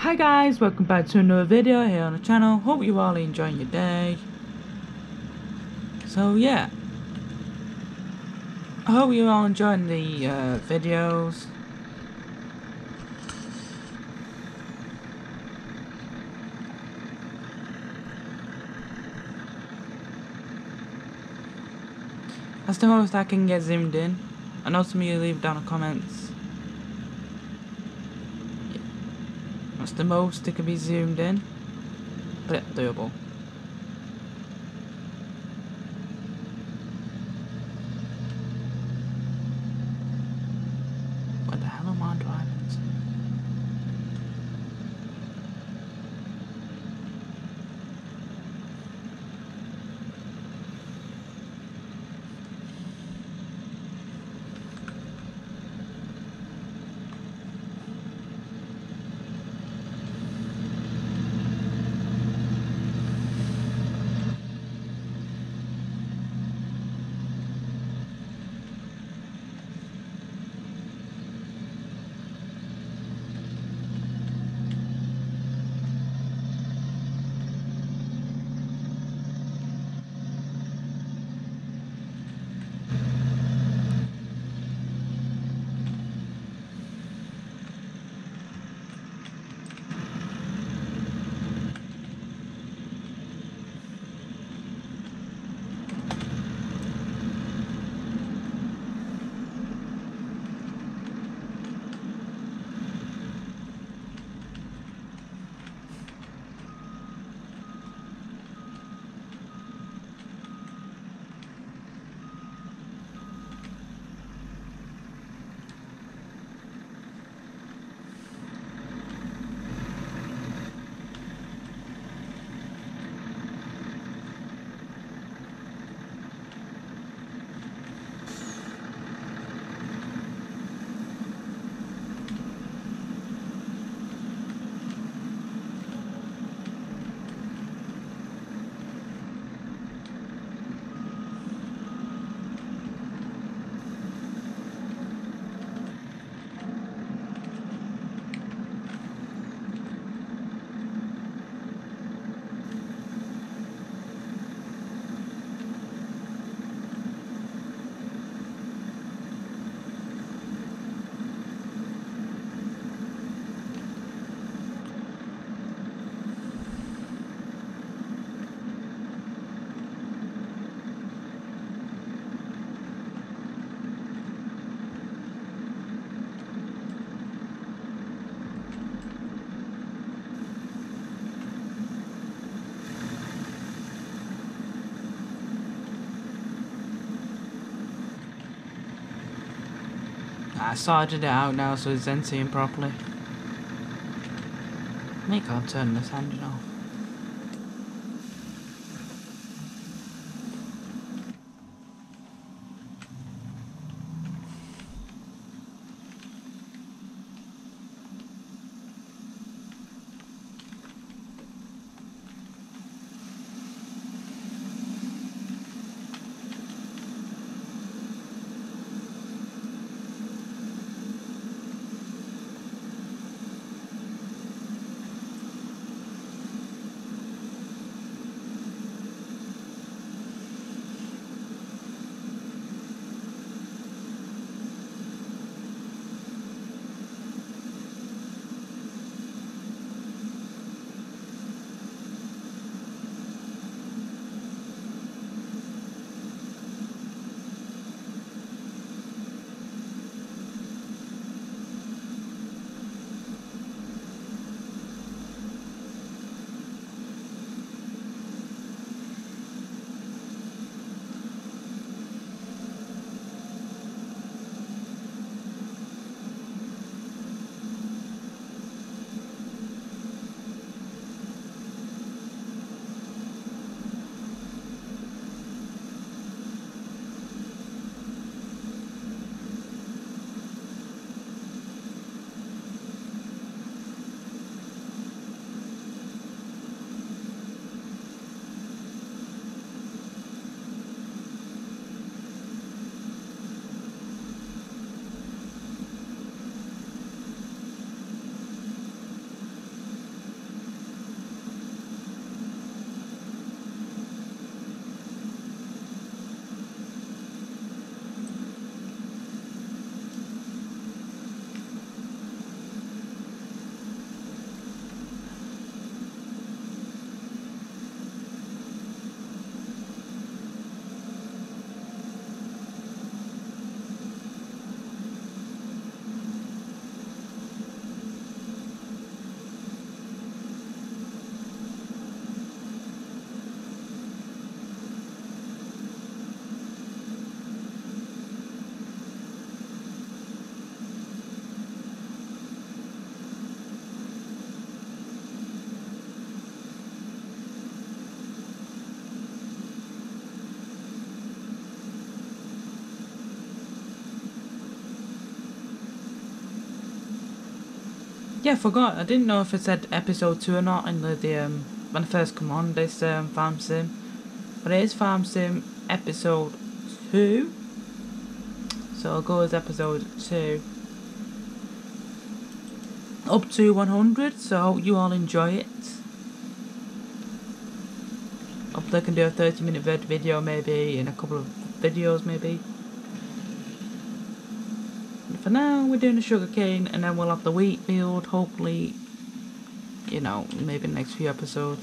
Hi guys, welcome back to another video here on the channel. Hope you all enjoying your day. So yeah, I hope you all enjoying the videos. That's the most I can get zoomed in. I know some of you leave down the comments. That's the most it can be zoomed in, but it's doable. What the hell am I driving to? I sorted it out now so it's then seeing properly. I can't turn this engine off. Yeah, I forgot. I didn't know if it said episode 2 or not in the when I first come on this Farm Sim. But it is Farm Sim episode 2. So I'll go as episode 2. Up to 100, so I hope you all enjoy it. Hopefully I can do a 30-minute video maybe, in a couple of videos maybe. And for now, we're doing the sugarcane, and then we'll have the wheat field, hopefully, you know, maybe the next few episodes.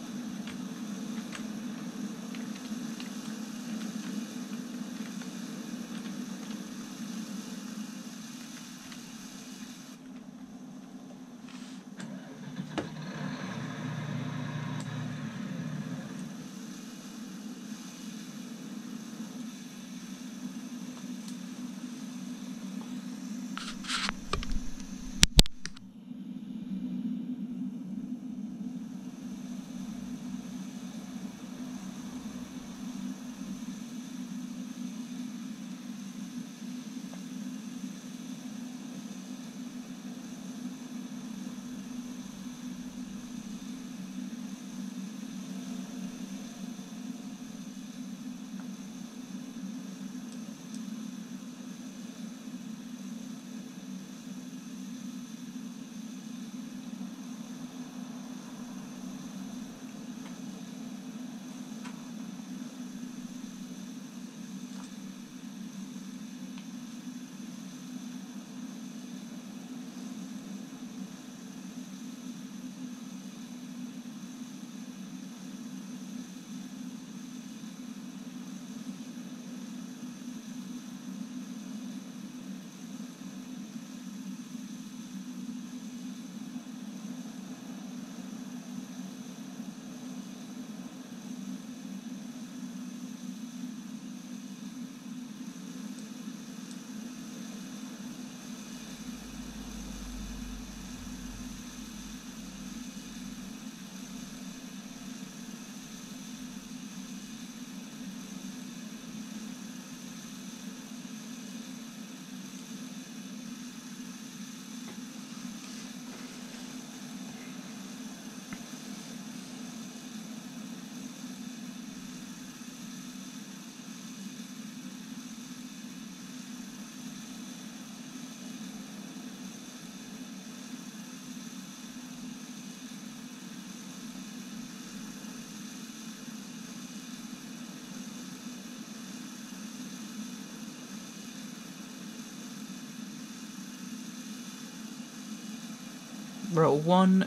We're at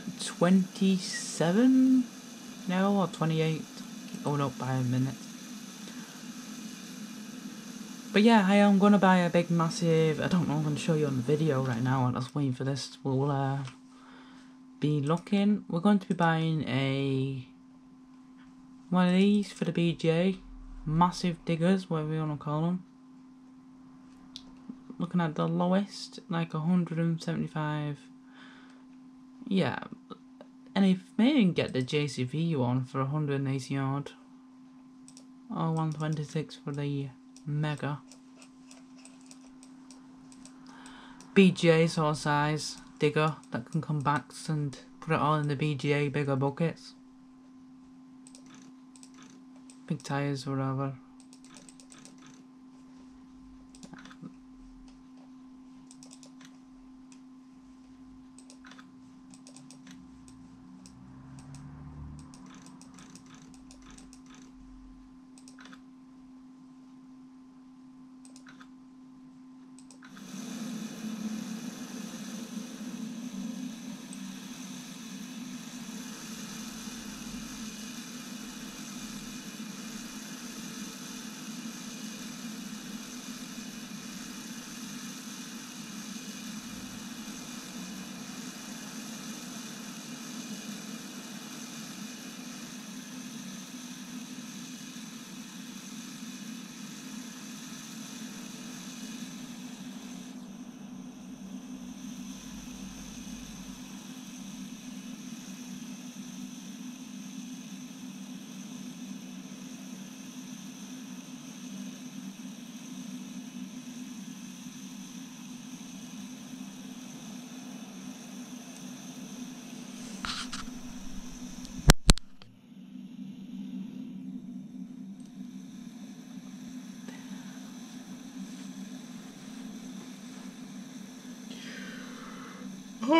127 now, or 28. Going up by a minute. But yeah, I am going to buy a big massive, I don't know, I'm going to show you on the video right now. I'm just waiting for this. We'll be looking. We're going to be buying one of these for the BJ. Massive diggers, whatever you want to call them. Looking at the lowest, like 175. Yeah, and if maybe you can get the JCV one for 180 odd, or 126 for the Mega. BGA sort of size digger that can come back and put it all in the BGA bigger buckets. Big tyres or whatever.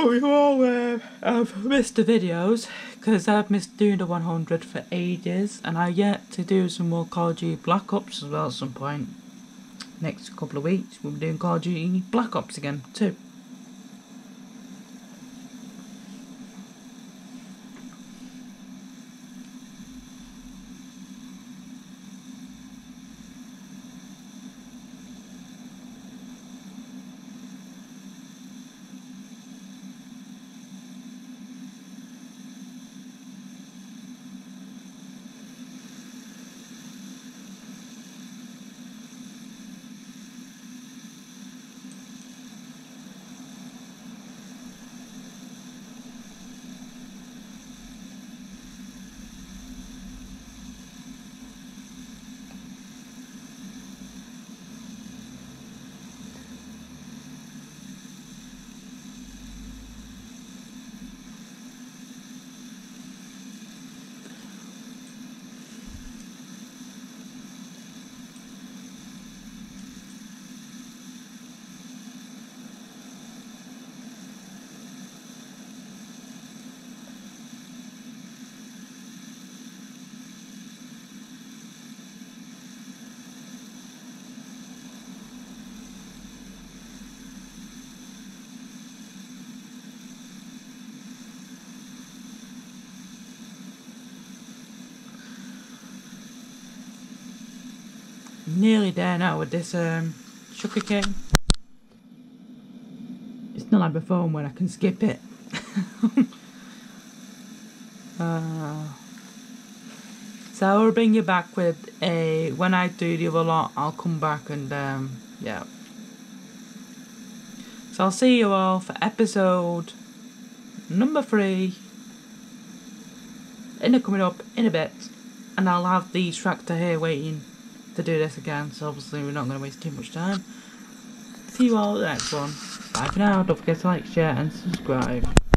hope you all have missed the videos, because I've missed doing the 100 for ages, and I've yet to do some more Call of Duty Black Ops as well at some point. Next couple of weeks we'll be doing Call of Duty Black Ops again too. Nearly there now with this sugar cane. It's not like before when I can skip it. So I'll bring you back with when I do the other lot, I'll come back and yeah. So I'll see you all for episode number 3 coming up in a bit, and I'll have the tractor here waiting to do this again, so obviously we're not going to waste too much time. See you all at the next one. Bye for now. Don't forget to like, share and subscribe.